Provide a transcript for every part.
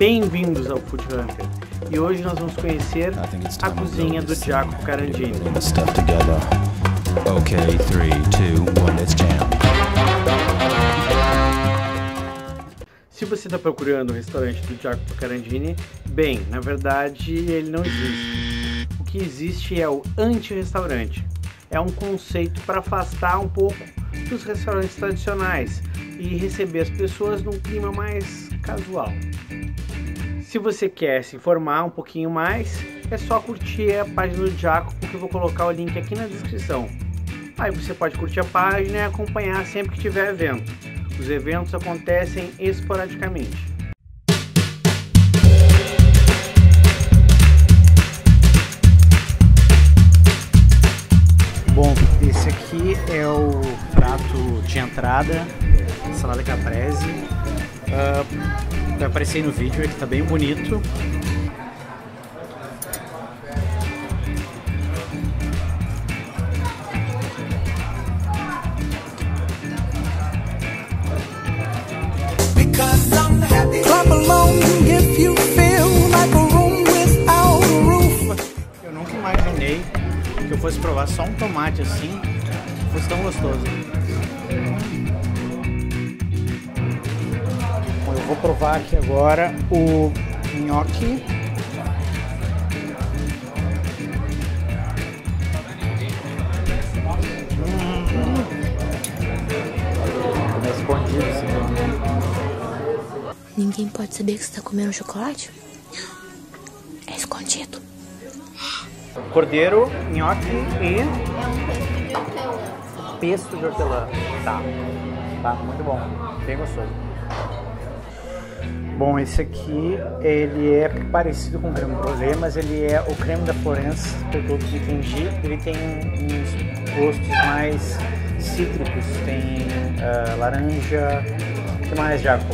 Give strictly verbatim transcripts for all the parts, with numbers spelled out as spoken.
Bem-vindos ao Food Hunter, e hoje nós vamos conhecer a cozinha do Jacopo Carandini. Ok, três, dois, um, let's jam. Se você está procurando o restaurante do Jacopo Carandini, bem, na verdade ele não existe. O que existe é o anti-restaurante. É um conceito para afastar um pouco dos restaurantes tradicionais e receber as pessoas num clima mais casual. Se você quer se informar um pouquinho mais, é só curtir a página do Jacopo, que eu vou colocar o link aqui na descrição. Aí você pode curtir a página e acompanhar sempre que tiver evento. Os eventos acontecem esporadicamente. Bom, esse aqui é o prato de entrada, salada caprese. Uh, vai aparecer aí no vídeo, ele tá bem bonito. Eu nunca imaginei que eu fosse provar só um tomate assim, fosse tão gostoso. Bom, eu vou provar aqui agora o nhoque. Hum. É escondido assim. Ninguém pode saber que você está comendo chocolate? É escondido. Cordeiro, nhoque e pesto de hortelã. Tá, tá, muito bom, bem gostoso. Bom, esse aqui, ele é parecido com o creme brulee, mas ele é o creme da Florence, pelo que eu entendi. Ele tem uns gostos mais cítricos, tem uh, laranja. O que mais, Jacopo?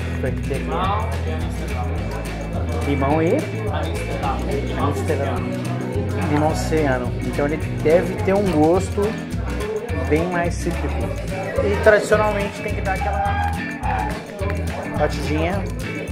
Limão e Amsterdã. Limão oceano. Então ele deve ter um gosto bem mais cítrico. E tradicionalmente tem que dar aquela batidinha.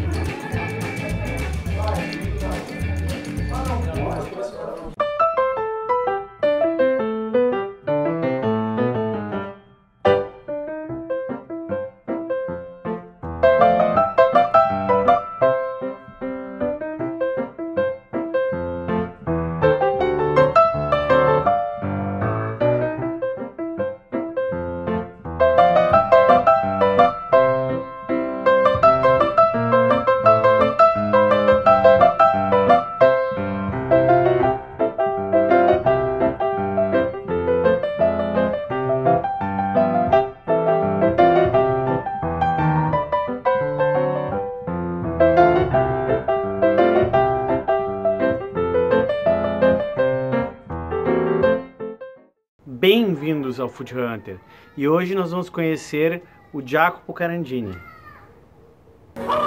Bem-vindos ao Food Hunter, e hoje nós vamos conhecer o Jacopo Carandini.